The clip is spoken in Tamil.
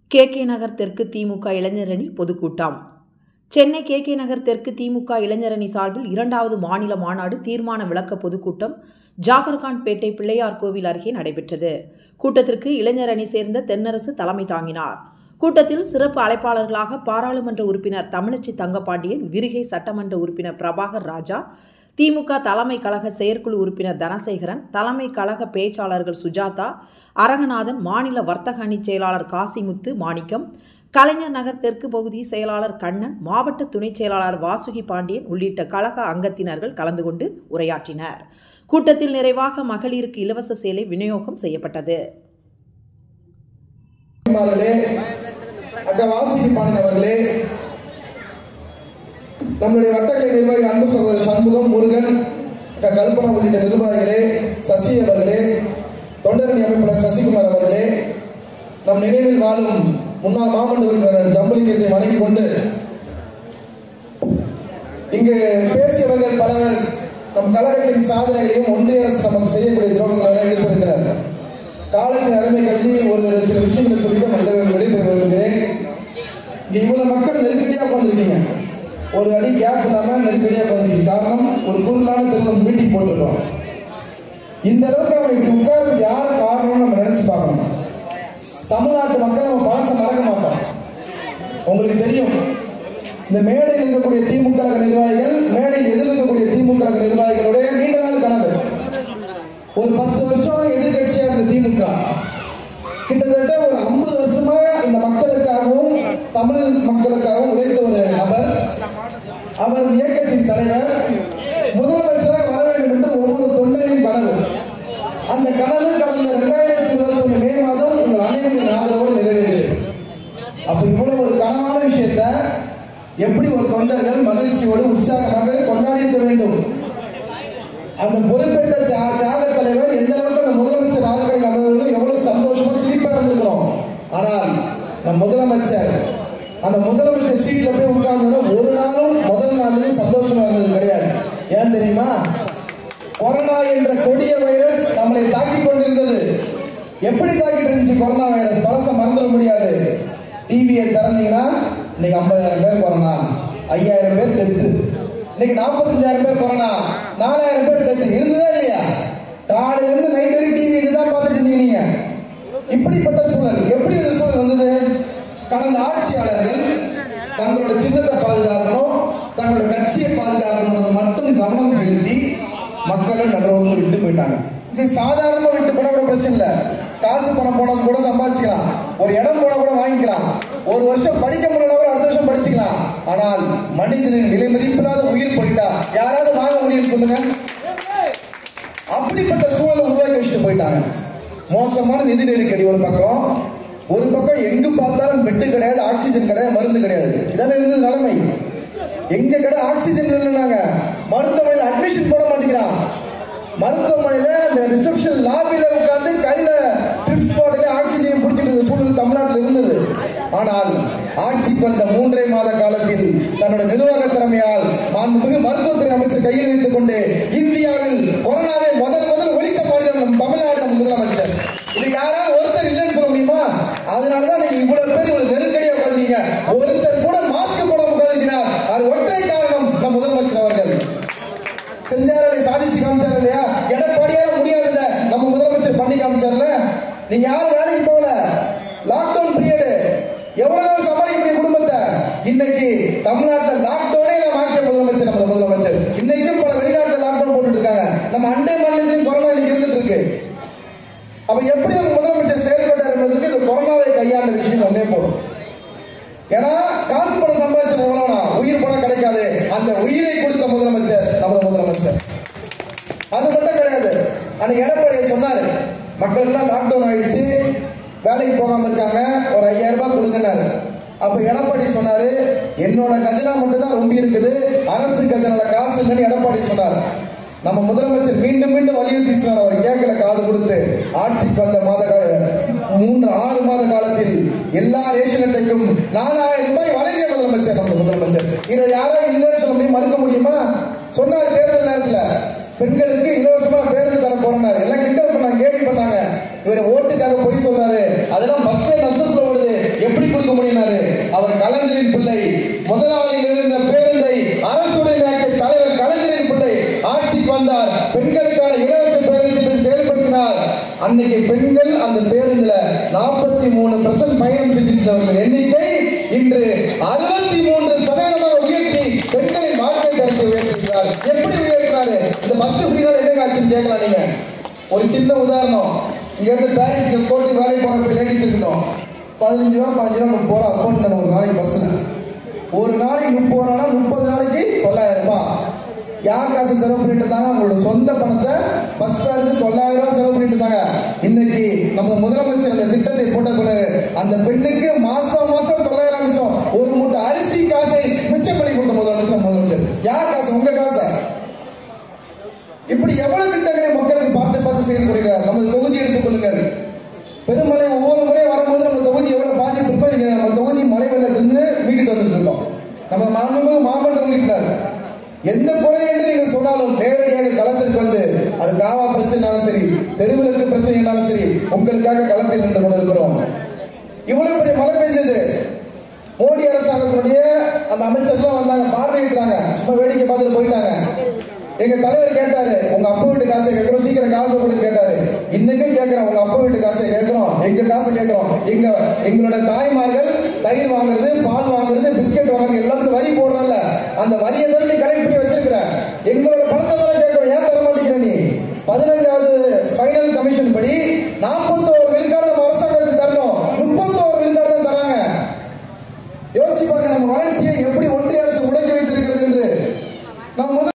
கே.கே. நகர் தெற்கு திமுக இளைஞரணி பொதுக்கூட்டம். சென்னை கே.கே. நகர் தெற்கு திமுக இளைஞரணி சார்பில் 2வது மாநில மாநாடு தீர்மான விளக்க பொதுக்கூட்டம் ஜாஃபர்கான் பேட்டை பிள்ளையார் கோவில் அருகே நடைபெற்றது. கூட்டத்திற்கு இளைஞரணி சேர்ந்த தென்னரசு தலைமை தாங்கினார். கூட்டத்தில் சிறப்பு அழைப்பாளர்களாக பாராளுமன்ற உறுப்பினர் தமிழச்சி தங்கபாண்டியன், விரிகை சட்டமன்ற உறுப்பினர் பிரபாகர் ராஜா, திமுக தலைமை கழக செயற்குழு உறுப்பினர் தனசேகரன், தலைமை கழக பேச்சாளர்கள் சுஜாதா, அரங்கநாதன், மாநில வர்த்தக அணி செயலாளர் காசிமுத்து மாணிக்கம், கலைஞர் நகர் தெற்கு பகுதி செயலாளர் கண்ணன், மாவட்ட துணை செயலாளர் வாசுகி பாண்டியன் உள்ளிட்ட கழக அங்கத்தினர்கள் கலந்து கொண்டு உரையாற்றினர். கூட்டத்தில் நிறைவாக மகளிருக்கு இலவச சேலை விநியோகம் செய்யப்பட்டது. நம்முடைய வட்டக்கலை நிர்வாகிகள் அன்பு சகோதரர் சண்முகம், முருகன், கல்பனா உள்ளிட்ட நிர்வாகிகளே, சசி அவர்களே, தொண்டரணி அமைப்பாளர் சசிகுமார் அவர்களே, நம் நினைவில் வாழும் முன்னாள் மாவட்ட உறுப்பினர் ஜம்புலிங்கத்தை வணங்கிக் கொண்டு இங்கு பேசியவர்கள் பலர் நம் கழகத்தின் சாதனைகளையும் ஒன்றிய அரசு நமக்கு செய்யக்கூடிய துரோகங்களை எடுத்திருக்கிறார். காலத்தின் அருமை கல்வி ஒரு சில விஷயங்களை சொல்லிட்டு விடைபெற விரும்புகிறேன். இங்க இவ்வளவு மக்கள் நெருக்கடியாக உட்கார்ந்துருக்கீங்க. ஒரு அடி கேப் இல்லாமல் நெருக்கடியாக உட்கார்ந்துருக்கு. காரணம், ஒரு குறுகலான திருமணம் மீட்டிங் போட்டிருக்கோம். இந்த அளவுக்கு நம்ம இப்படி உட்கார்ந்து யார் காரணம்னு நம்ம நினைச்சு பார்க்கணும். தமிழ்நாட்டு மக்கள் நம்ம பழச மறக்க மாட்டோம். உங்களுக்கு தெரியும், இந்த மேடையில் இருக்கக்கூடிய திமுக நிர்வாகிகள், மேடையில் எதிர்க்கக்கூடிய திமுக நிர்வாகிகளுடைய நீண்ட நாள் கனவு. ஒரு 10 வருஷம் எதிர்கட்சியா இருந்த திமுக கிட்டத்தட்ட ஒரு 50 வருஷமா இந்த மக்களுக்காகவும் தமிழ் மக்களுக்காகவும் உழைத்த ஒரு நபர். அவர் இயக்கத்தின் தலைவர், முதலமைச்சராக வர வேண்டும் என்று ஒவ்வொரு தொண்டரின் கனவு. அந்த கனவு கடந்த 2021 மே மாதம் உங்கள் அனைவரின் ஆதரவோடு நிறைவேறியது. அப்ப இவ்வளவு ஒரு கனவான விஷயத்த எப்படி ஒரு தொண்டர்கள் மகிழ்ச்சியோடு உற்சாகமாக கொண்டாடி இருக்க வேண்டும். அந்த பொறுப்பேற்ற தியாக தலைவர் எந்த அளவுக்கு அந்த முதலமைச்சர் ஆளுகை அமர்வுகளும் எவ்வளவு சந்தோஷமா சிரிப்பா இருந்திருக்கணும். ஆனால் நம் முதலமைச்சர் அந்த முதலமைச்சர் சீட்ல போய் உட்கார்ந்து ஒரு நாளும் முதல் நாள்லயே சந்தோஷமா இருந்தது கிடையாது. ஏன் தெரியுமா? கொரோனா என்ற கொடிய வைரஸ் நம்மளை தாக்கி கொண்டிருந்தது. எப்படி தாக்கிட்டு இருந்துச்சு கொரோனா வைரஸ்? பழச மறந்துட முடியாது. டிவியை திறந்தீங்கன்னா இன்னைக்கு 50,000 பேர் கொரோனா, 5,000 பேர் டெத்து, இன்னைக்கு 45,000 பேர் கொரோனா, 4,000 பேர் டெத்து. இருந்ததா இல்லையா? காலையிலிருந்து நைட் வரைக்கும் டிவி இதுதான் பார்த்துட்டு இருந்தீங்க நீங்க. இப்படிப்பட்ட சூழல், எப்படி ஒரு சூழல் வந்தது? கடந்த ஆட்சியாளர்கள் தங்களோட சின்னத்தை பாதுகாக்கணும், தங்களோட கட்சியை பாதுகாக்கணும் மட்டும் கவனம் செலுத்தி மக்களை நடுவோடு விட்டு போயிட்டாங்க. சாதாரணமா விட்டு போனா கூட பிரச்சனை இல்லை. காசு பணம் போனா கூட சம்பாதிச்சுக்கலாம், ஒரு இடம் போனா கூட வாங்கிக்கலாம், ஒரு வருஷம் படிக்க முடியல கூட அடுத்த வருஷம் படிச்சுக்கலாம். ஆனால் மனிதனின் விலை மதிப்பில்லாத உயிர் போயிட்டா யாராவது வாங்க முடியும்னு சொல்லுங்க? அப்படிப்பட்ட சூழலை உருவாக்கி வச்சுட்டு போயிட்டாங்க. மோசமான நிதி நெருக்கடி ஒரு பக்கம் எங்கு பார்த்தாலும் பெட்டு கிடையாது, ஆக்சிஜன் கிடையாது, மருந்து கிடையாது. இதான இருந்தது நிலைமை. எங்க கடை ஆக்சிஜன் இல்லைன்னாங்க, மருத்துவமனையில் அட்மிஷன் போட மாட்டேங்கிறான். மருத்துவமனையில இந்த ரிசப்ஷன் லாபியில உட்கார்ந்து கையில ட்ரிப்ஸ் போடல ஆக்சிஜன் பிடிச்சிட்டு இருந்த சூழல் தமிழ்நாட்டில் இருந்தது. ஆனால் ஆட்சிக்கு வந்த 3.5 மாத காலத்தில் தன்னோட நிர்வாக திறமையால் மாண்புமிகு மருத்துவத்துறை அமைச்சர் கையில் வைத்துக் கொண்டு இந்தியாவில் கொரோனாவை முதல் ஒழித்த மாநிலம் நம் தமிழ்நாடு நம் முதலமைச்சர். இது யாராவது ஒருத்தர் இல்லைன்னு சொல்ல முடியுமா? அதனாலதான் நீங்க இவ்வளவு பேர் இவ்வளவு நெருக்கடியா உட்காந்துருக்கீங்க. ஒருத்தர் கூட மாஸ்க் போட உட்காந்துருக்கிறார். அது ஒற்றை காரணம் நம் முதலமைச்சர் அவர்கள் செஞ்சாரு, சாதிச்சு காமிச்சாரு இல்லையா? எடப்பாடியால முடியாத நம்ம முதலமைச்சர் பண்ணி காமிச்சார்ல. நீங்க யாரும் வேலைக்கு போகல, லாக்டவுன் பீரியட் எவ்வளவு நாள் சமாளிக்க முடியும் குடும்பத்தை? இன்னைக்கு தமிழ்நாட்டில் லாக்டவுனே மாற்றிய முதலமைச்சர் நம்ம முதலமைச்சர். இன்னைக்கும் பல வெளிநாட்டில் லாக்டவுன் போட்டுட்டு இருக்காங்க. நம்ம அண்டை மாநிலத்திலும் கொரோனா இன்னைக்கு இருந்துட்டு இருக்கு. அப்ப எப்படி நம்ம முதலமைச்சர் செயல்பட்டார் என்பதற்கு இந்த கொரோனாவை கையாண்ட விஷயம் ஒன்னே போதும். ஏன்னா காசு பணம் சம்பாதிச்சது எவ்வளவுனா உயிர் பணம் கிடைக்காது. அந்த உயிரை கொடுத்த முதலமைச்சர் நமது முதலமைச்சர். அது மட்டும் கிடையாது. அன்னைக்கு எடப்பாடியை சொன்னாரு, மக்கள் எல்லாம் லாக்டவுன் ஆயிடுச்சு, வேலைக்கு போகாம இருக்காங்க, ஒரு 5,000 ரூபாய் கொடுங்கன்னாரு. அப்ப எடப்பாடி சொன்னாரு, என்னோட கஜனா மட்டும் தான் ரொம்ப இருக்குது, அரசு கஜனால காசு இல்லைன்னு எடப்பாடி சொன்னார். நம்ம முதலமைச்சர் மீண்டும் வலியுறுத்தி சொன்னார். அவர் கேட்கல, காது கொடுத்து. ஆட்சிக்கு வந்த 6 மாத காலத்தில் எல்லா ரேஷன் அட்டைக்கும் 4,000 ரூபாய் வழங்கிய முதலமைச்சர் நம்ம முதலமைச்சர். இதை யாரோ இல்லைன்னு சொல்ல முடியும், மறுக்க முடியுமா? சொன்னார் தேர்தல் நேரத்தில் பெண்களுக்கு இலவசமா பேருந்து தர போறாரு. எல்லாம் கிண்டல் பண்ணாங்க, கேலி பண்ணாங்க. இவர் ஓட்டுக்காக போய் சொல்றாரு. அதெல்லாம் பஸ்ஸே நஷ்டத்துல ஓடுது, எப்படி அன்னைக்கு பெண்கள் அந்த பேருந்துல 43% பயணம் செஞ்சிருந்தவர்கள் எண்ணிக்கை இன்று 63% உயர்த்தி பெண்களின் வாழ்க்கை தரத்தை உயர்த்திருக்கிறார். எப்படி உயர்த்தினாரு? இந்த பஸ் ஃப்ரீனால என்ன காட்சின்னு கேட்கலாம் நீங்க. ஒரு சின்ன உதாரணம், இங்க இருந்து பாரிஸ்க்கு போட்டு வேலைக்கு போற லேடிஸ் இருக்கட்டும், 15 ரூபா 15 ரூபா போறா போட்டு ஒரு நாளைக்கு பஸ்ல ஒரு நாளைக்கு 30 ரூபா 30 நாளைக்கு 9,000 ரூபாய். யார் காசு செலவு பண்ணிட்டு இருந்தாங்க? அவங்களோட சொந்த பணத்தை பஸ் ஃபேருக்கு 9,000 ரூபாய் செலவு பண்ணிட்டு இருந்தாங்க. இன்னைக்கு நம்ம முதலமைச்சர் அந்த திட்டத்தை போட்ட பிறகு அந்த பெண்ணுக்கு மாசம் மாசம் 9,000 மிச்சம், ஒரு மூட்டை அரிசி காசை மிச்சம் பண்ணி கொடுத்த முதலமைச்சர். யார் காசு? உங்க காசை. இப்படி எவ்வளவு திட்டங்களை மக்களுக்கு பார்த்து பார்த்து செய்து கொடுக்கிறார். நமது தொகுதி எடுத்துக் கொள்ளுங்கள். பெருமழை ஒவ்வொரு முறை வரும்போது நம்ம தொகுதி எவ்வளவு பாதிப்பு இருக்கோ, நீங்க நம்ம தொகுதி மழை வெள்ளத்திலிருந்து மீட்டுட்டு வந்துட்டு இருக்கோம். நம்ம மாமன்ற உறுப்பினர் எந்த குறை என்று நீங்கள் சொன்னாலும் நேரடியாக களத்திற்கு வந்து, அது காவா பிரச்சனைனாலும் சரி, தெருவிளக்கு பிரச்சனைனாலும் சரி, உங்களுக்காக களத்தில் நின்று கொண்டிருக்கிறோம். இவ்வளவு பெரிய மழை பெஞ்சது, மோடி அரசாங்கத்தினுடைய அந்த அமைச்சர்லாம் வந்தாங்க, பார்வையிட்டாங்க, சும்மா வேடிக்கை பார்த்துட்டு போயிட்டாங்க. எங்க தலைவர் கேட்டாரு, உங்க அப்பா வீட்டு காசை கேட்கிறோம், சீக்கிரம் காசை கொடுத்து கேட்டாரு. இன்னைக்கும் கேட்கிறோம், உங்க அப்பா வீட்டு காசை கேட்கிறோம், எங்க காசை கேட்கிறோம். எங்களோட தாய்மார்கள் தயிர் வாங்குறது, பால் வாங்குறது, பிஸ்கட் வாங்குறது